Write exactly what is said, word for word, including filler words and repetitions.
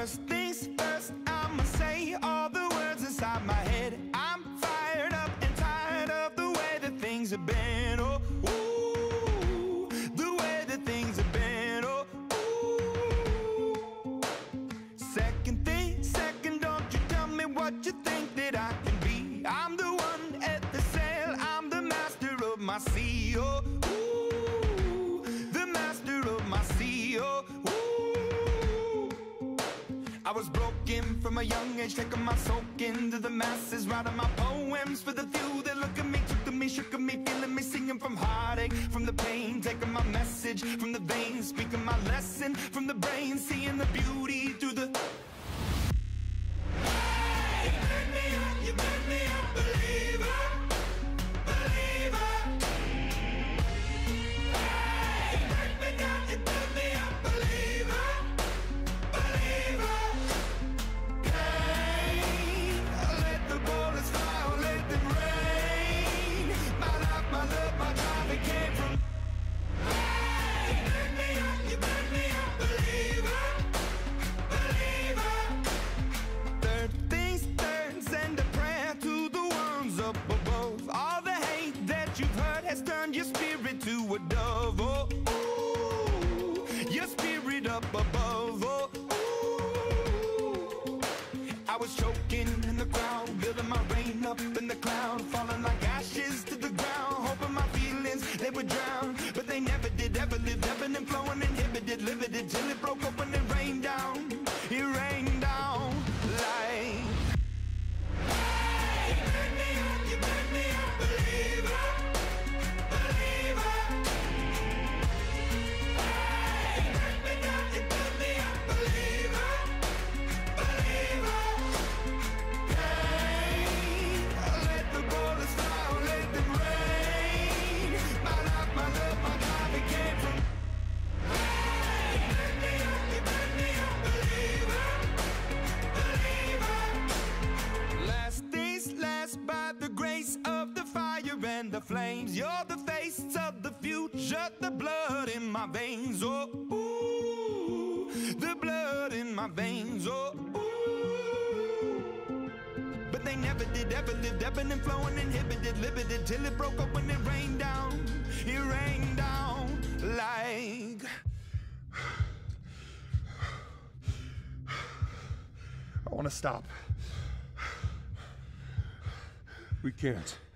First things first, I'ma say all the words inside my head. I'm fired up and tired of the way that things have been. Oh, ooh, the way that things have been. Oh, ooh. Second thing, second, don't you tell me what you think that I can be. I'm the one at the sail, I'm the master of my sea. Oh, ooh, the master of my sea. Oh, ooh. I was broken from a young age, taking my soak into the masses, writing my poems for the few that look at me, took to me, shook at me, feeling me, singing from heartache, from the pain, taking my message from the veins, speaking my lesson from the brain, seeing the beauty through the... Hey, you made me up, you made me a believer, believer. Hey, you break me down, you made me a believer, believer. Has turned your spirit to a dove. Oh, ooh, your spirit up above. Oh, ooh. I was choking in the crowd, building my rain up in the cloud, falling like ashes to the ground, hoping my feelings they would drown, but they never did. Ever lived, ebbing and flowing, inhibited, limited, till it broke up when it rained down. It rained down like... Hey, you made me up, you made me a believer. And the flames, you're the face of the future, the blood in my veins. Oh, ooh, the blood in my veins. Oh, ooh. But they never did, ever lived, ebbing and flowing, inhibited, limited, till it broke up when it rained down. It rained down like... I want to stop. We can't.